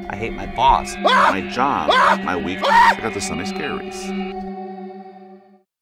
I hate my boss. My job. My week. I got the Sunday Scaries.